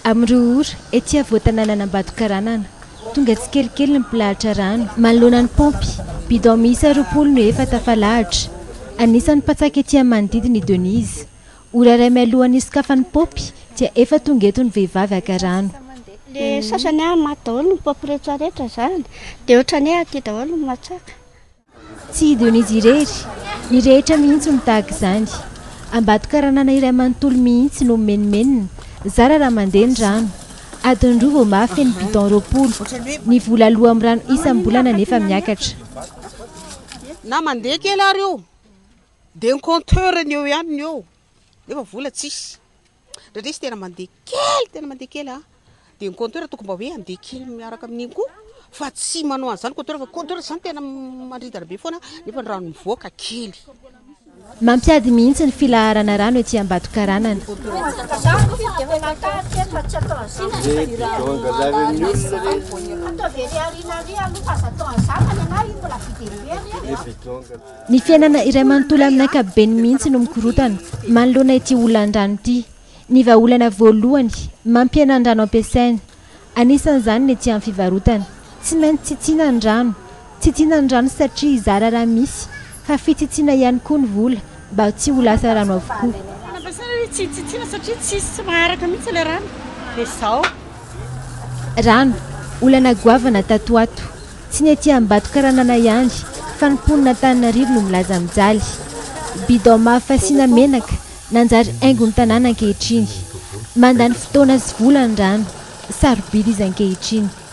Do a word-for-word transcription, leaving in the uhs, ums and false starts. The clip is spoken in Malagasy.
Amin'ny ora ety avotanana Ambatokaranana tonga tsy kelikely ny mpilahatra rano manoloana ny pompy bidon miisa roapolo no efa tafalahatra. Anisan'ny patsaka ety amin'ny manodidina i Denise. Ora iray mialohan'ny isokafan'ny pompy dia efa tonga eto ny vehivavy haka rano. Le sasany maty daholo ny pompy rehetra rehetra zany dia ohatrany hoe aty daholo ny matsaka. Tsy i Denise irery, ny rehetra mihitsy no tahaka izany. Ambatokaranana iray manontolo mihitsy no menimenina zara raha mandeha ny rano. Adiny roa vao mafy ny bidon roapolo. Ny vola aloha amin'ny rano isam-bolana nefa miakatra. Na mandeha kely ary io dia ny compteur ny eo ihany eo nefa vola tsisy. Rehetra izy tena mandeha kely tena mandeha kely a dia ny compteur tokony mba hoe andeha kely miaraka amin'iny koa fa tsy manao an'izany compteur fa compteur zany tena mandridana be foana nefa ny rano mivoaka kely. Mampiady mihitsy ny filaharana rano ety Ambatokaranana. Ny fiainana iray manontolo amin'ny ankapobeny mihitsy no mikorotana manoloana ity olandrano ity. Ny vahaolana voalohany mampihenan-drano ampiasaina. Anisan'izany ny ety amin'ny fivarotana. Tsy maintsy tsitsiana ny rano. Tsitsiana ny rano satria zara raha misy fa fitsitsiana ihany koa ny vola mba tsy ho lasa rano avokoa. Tsy tsitsiana satria tsisy maharaka mihitsy ilay rano. Dia izao. Rano, olana goavana tato ato. Tsy ny ety Ambatokaranana ihany fa ny mponina Antananarivo no milaza mijaly. Bidon mahafasiana menaka nanjary haingo ny tanàna ankehitriny. Mandany fotoana sy vola ny rano. Sarobidy izy ankehitriny.